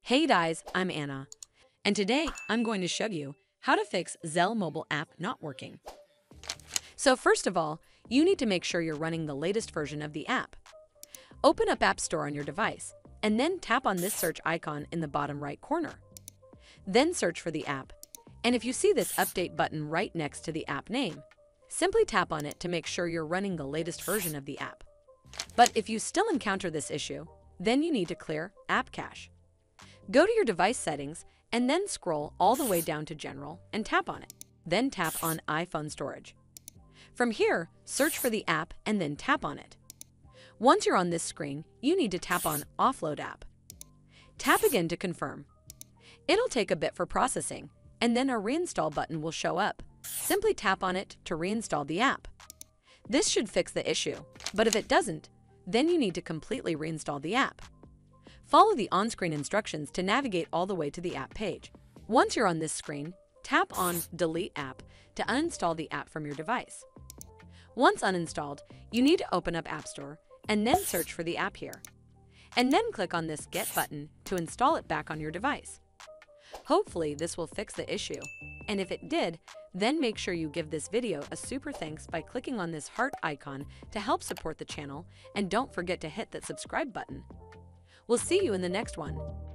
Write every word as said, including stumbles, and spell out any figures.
Hey guys, I'm Anna, and today I'm going to show you how to fix Zelle mobile app not working. So first of all, you need to make sure you're running the latest version of the app. Open up App Store on your device, and then tap on this search icon in the bottom right corner. Then search for the app, and if you see this update button right next to the app name, simply tap on it to make sure you're running the latest version of the app. But if you still encounter this issue, then you need to clear App Cache. Go to your device settings and then scroll all the way down to General and tap on it. Then tap on iPhone Storage. From here, search for the app and then tap on it. Once you're on this screen, you need to tap on Offload App. Tap again to confirm. It'll take a bit for processing, and then a Reinstall button will show up. Simply tap on it to reinstall the app. This should fix the issue, but if it doesn't, then you need to completely reinstall the app. Follow the on-screen instructions to navigate all the way to the app page. Once you're on this screen, tap on Delete App to uninstall the app from your device. Once uninstalled, you need to open up App Store and then search for the app here. And then click on this Get button to install it back on your device. Hopefully this will fix the issue, and if it did, then make sure you give this video a super thanks by clicking on this heart icon to help support the channel, and don't forget to hit that subscribe button. We'll see you in the next one.